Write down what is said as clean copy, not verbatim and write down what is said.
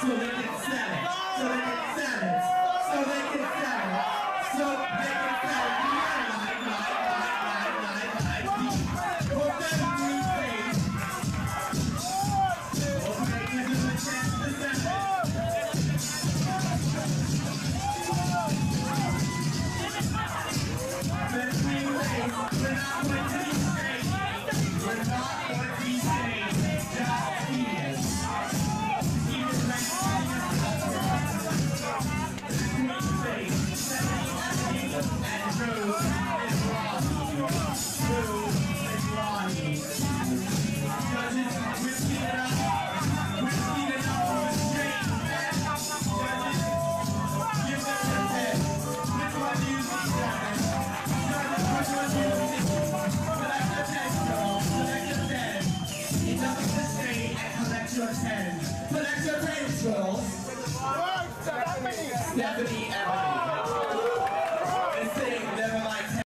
so they can sell it, so they can sell it, so they can sell it, so they can sell it. Put them in green face. Okay, give them a chance to sell it. The green face, we're not going to be straight. We're not going to be straight. Just genius. Genius like green face, 70 and Drew and Ronnie. Drew and Ronnie. Judges, we're speeding up. We're speeding up for the straight. Judges, give them a test. Which one do you see, judges? Judges, which one do you see? Select your 10, girl. Select your 10. It's up to the straight and collect your 10. Select your 10, girls. Stephanie and